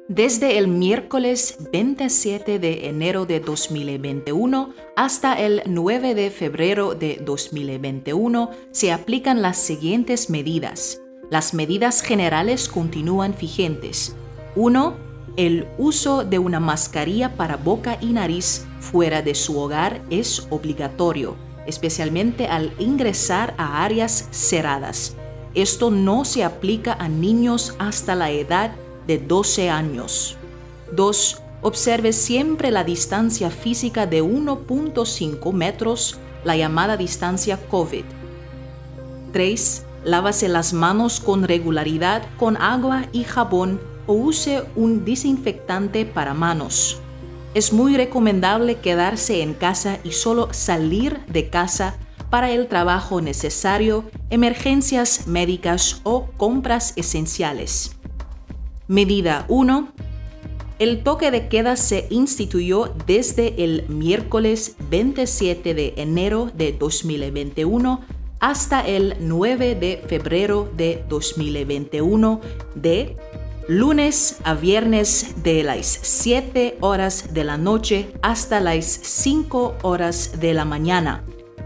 Desde el miércoles 27 de enero de 2021 hasta el 9 de febrero de 2021 se aplican las siguientes medidas. Las medidas generales continúan vigentes. 1. El uso de una mascarilla para boca y nariz fuera de su hogar es obligatorio, especialmente al ingresar a áreas cerradas. Esto no se aplica a niños hasta la edad de 12 años. 2. Observe siempre la distancia física de 1.5 metros, la llamada distancia COVID. 3. Lávase las manos con regularidad con agua y jabón o use un desinfectante para manos. Es muy recomendable quedarse en casa y solo salir de casa para el trabajo necesario, emergencias médicas o compras esenciales. Medida 1. El toque de queda se instituyó desde el miércoles 27 de enero de 2021 hasta el 9 de febrero de 2021 de lunes a viernes de las 7 horas de la noche hasta las 5 horas de la mañana.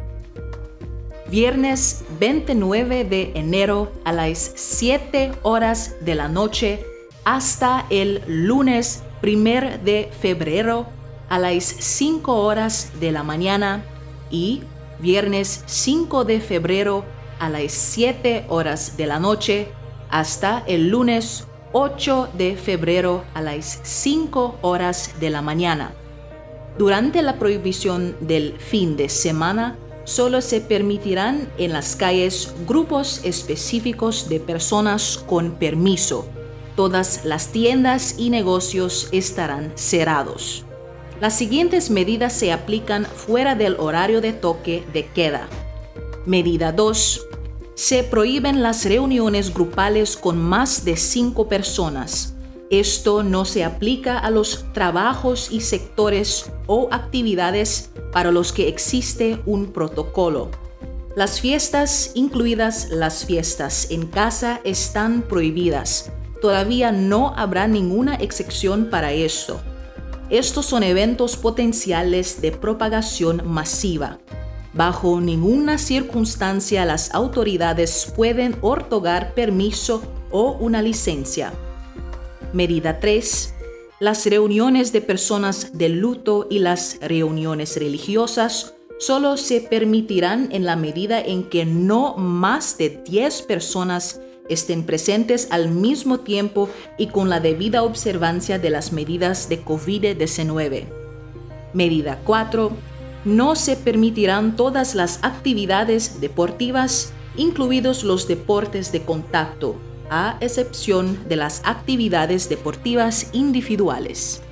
Viernes 29 de enero a las 7 horas de la noche hasta el lunes 1 de febrero a las 5 horas de la mañana y viernes 5 de febrero a las 7 horas de la noche hasta el lunes 8 de febrero a las 5 horas de la mañana. Durante la prohibición del fin de semana, solo se permitirán en las calles grupos específicos de personas con permiso. Todas las tiendas y negocios estarán cerrados. Las siguientes medidas se aplican fuera del horario de toque de queda. Medida 2. Se prohíben las reuniones grupales con más de 5 personas. Esto no se aplica a los trabajos y sectores o actividades para los que existe un protocolo. Las fiestas, incluidas las fiestas en casa, están prohibidas. Todavía no habrá ninguna excepción para esto. Estos son eventos potenciales de propagación masiva. Bajo ninguna circunstancia las autoridades pueden otorgar permiso o una licencia. Medida 3. Las reuniones de personas de luto y las reuniones religiosas solo se permitirán en la medida en que no más de 10 personas estén presentes al mismo tiempo y con la debida observancia de las medidas de COVID-19. Medida 4. No se permitirán todas las actividades deportivas, incluidos los deportes de contacto, a excepción de las actividades deportivas individuales.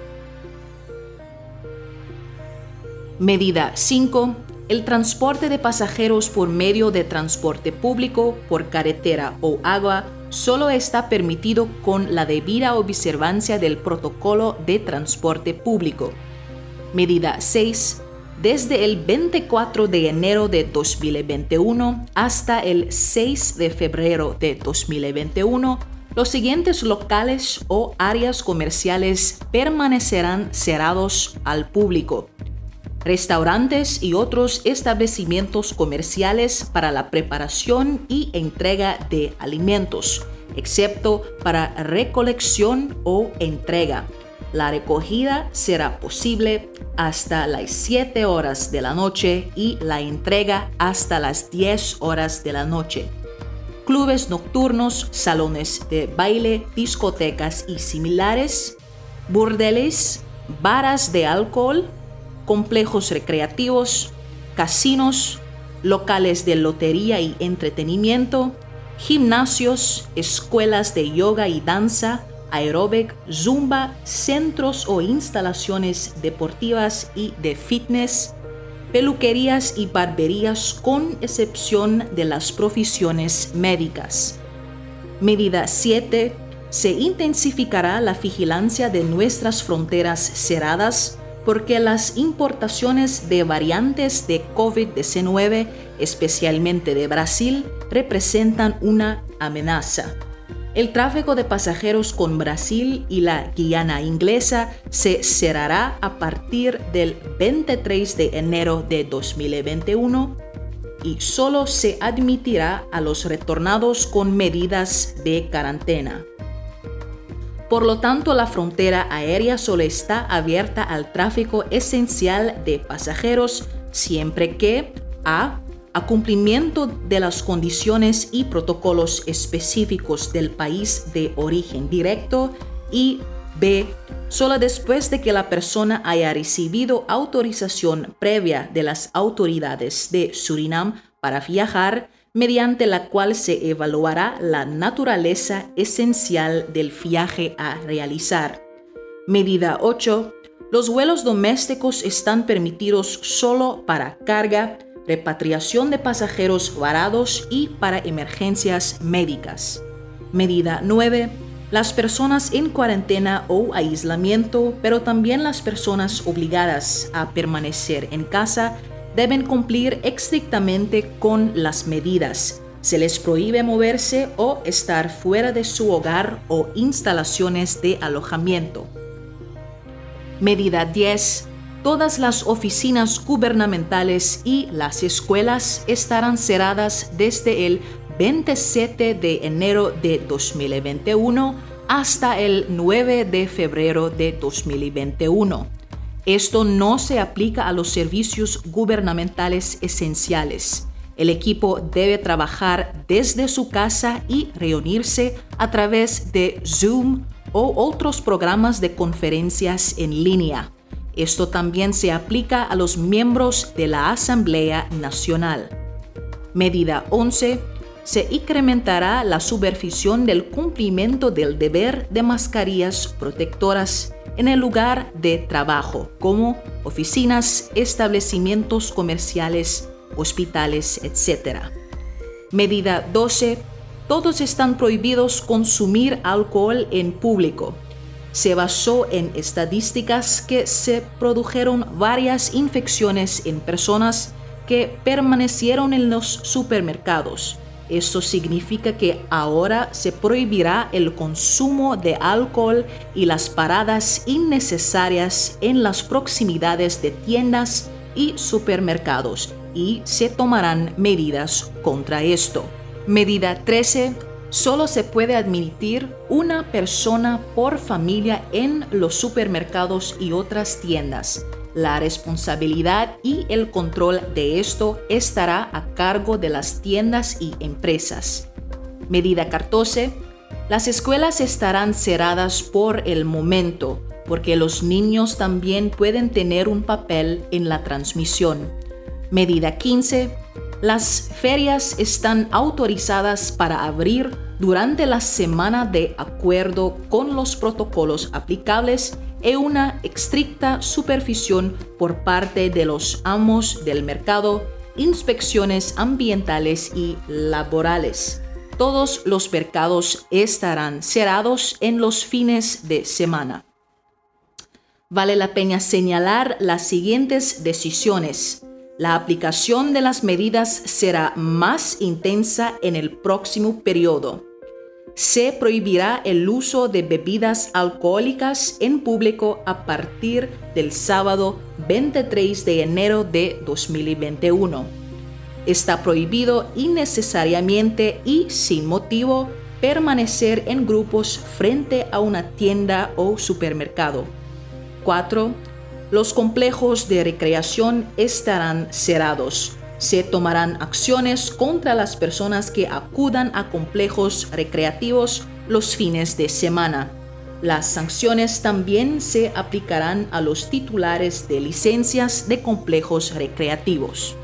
Medida 5. El transporte de pasajeros por medio de transporte público, por carretera o agua, solo está permitido con la debida observancia del protocolo de transporte público. Medida 6. Desde el 24 de enero de 2021 hasta el 6 de febrero de 2021, los siguientes locales o áreas comerciales permanecerán cerrados al público: restaurantes y otros establecimientos comerciales para la preparación y entrega de alimentos, excepto para recolección o entrega. La recogida será posible hasta las 7 horas de la noche y la entrega hasta las 10 horas de la noche. Clubes nocturnos, salones de baile, discotecas y similares, burdeles, bares de alcohol, complejos recreativos, casinos, locales de lotería y entretenimiento, gimnasios, escuelas de yoga y danza, aeróbic, zumba, centros o instalaciones deportivas y de fitness, peluquerías y barberías con excepción de las profesiones médicas. Medida 7. Se intensificará la vigilancia de nuestras fronteras cerradas porque las importaciones de variantes de COVID-19, especialmente de Brasil, representan una amenaza. El tráfico de pasajeros con Brasil y la Guiana Inglesa se cerrará a partir del 23 de enero de 2021 y solo se admitirá a los retornados con medidas de cuarentena. Por lo tanto, la frontera aérea solo está abierta al tráfico esencial de pasajeros siempre que a cumplimiento de las condiciones y protocolos específicos del país de origen directo y b. solo después de que la persona haya recibido autorización previa de las autoridades de Surinam para viajar, mediante la cual se evaluará la naturaleza esencial del viaje a realizar. Medida 8. Los vuelos domésticos están permitidos solo para carga, repatriación de pasajeros varados y para emergencias médicas. Medida 9. Las personas en cuarentena o aislamiento, pero también las personas obligadas a permanecer en casa, deben cumplir estrictamente con las medidas. Se les prohíbe moverse o estar fuera de su hogar o instalaciones de alojamiento. Medida 10. Todas las oficinas gubernamentales y las escuelas estarán cerradas desde el 27 de enero de 2021 hasta el 9 de febrero de 2021. Esto no se aplica a los servicios gubernamentales esenciales. El equipo debe trabajar desde su casa y reunirse a través de Zoom o otros programas de conferencias en línea. Esto también se aplica a los miembros de la Asamblea Nacional. Medida 11. Se incrementará la supervisión del cumplimiento del deber de mascarillas protectoras en el lugar de trabajo, como oficinas, establecimientos comerciales, hospitales, etc. Medida 12. Todos están prohibidos consumir alcohol en público. Se basó en estadísticas que se produjeron varias infecciones en personas que permanecieron en los supermercados. Esto significa que ahora se prohibirá el consumo de alcohol y las paradas innecesarias en las proximidades de tiendas y supermercados, y se tomarán medidas contra esto. Medida 13. Solo se puede admitir una persona por familia en los supermercados y otras tiendas. La responsabilidad y el control de esto estará a cargo de las tiendas y empresas. Medida 14. Las escuelas estarán cerradas por el momento, porque los niños también pueden tener un papel en la transmisión. Medida 15. Las ferias están autorizadas para abrir durante la semana de acuerdo con los protocolos aplicables y una estricta supervisión por parte de los amos del mercado, inspecciones ambientales y laborales. Todos los mercados estarán cerrados en los fines de semana. Vale la pena señalar las siguientes decisiones. La aplicación de las medidas será más intensa en el próximo periodo. Se prohibirá el uso de bebidas alcohólicas en público a partir del sábado 23 de enero de 2021. Está prohibido innecesariamente y sin motivo permanecer en grupos frente a una tienda o supermercado. 4. Los complejos de recreación estarán cerrados. Se tomarán acciones contra las personas que acudan a complejos recreativos los fines de semana. Las sanciones también se aplicarán a los titulares de licencias de complejos recreativos.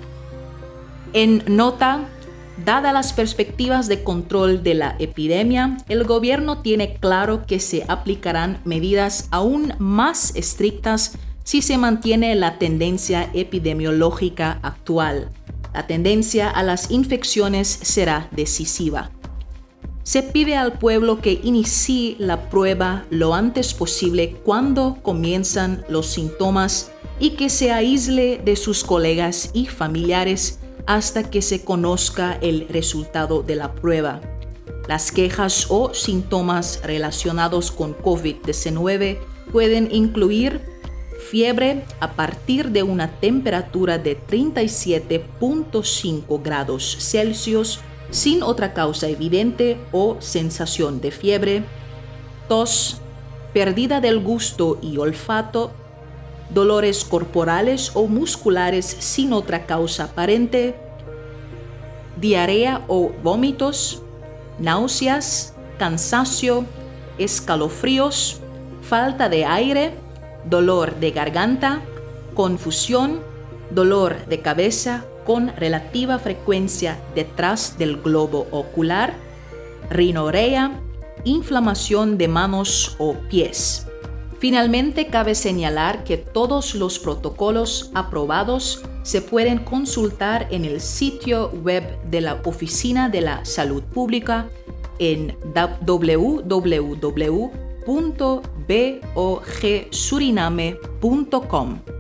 En nota, dadas las perspectivas de control de la epidemia, el gobierno tiene claro que se aplicarán medidas aún más estrictas si se mantiene la tendencia epidemiológica actual. La tendencia a las infecciones será decisiva. Se pide al pueblo que inicie la prueba lo antes posible cuando comienzan los síntomas y que se aísle de sus colegas y familiares hasta que se conozca el resultado de la prueba. Las quejas o síntomas relacionados con COVID-19 pueden incluir fiebre a partir de una temperatura de 37.5 grados Celsius sin otra causa evidente o sensación de fiebre, tos, pérdida del gusto y olfato, dolores corporales o musculares sin otra causa aparente, diarrea o vómitos, náuseas, cansancio, escalofríos, falta de aire, dolor de garganta, confusión, dolor de cabeza con relativa frecuencia detrás del globo ocular, rinorrea, inflamación de manos o pies. Finalmente, cabe señalar que todos los protocolos aprobados se pueden consultar en el sitio web de la Oficina de la Salud Pública en www.bogsuriname.com.